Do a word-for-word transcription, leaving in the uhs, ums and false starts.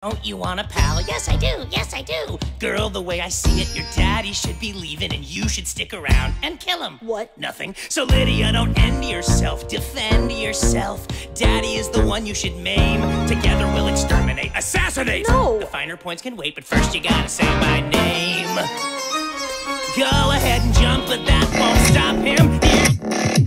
Don't you want a pal? Yes, I do. Yes, I do. Girl, the way I see it, your daddy should be leaving and you should stick around and kill him. What? Nothing. So Lydia, don't end yourself. Defend yourself. Daddy is the one you should maim. Together we'll exterminate. Assassinate! No! The finer points can wait, but first you gotta say my name. Go ahead and jump, but that won't stop him.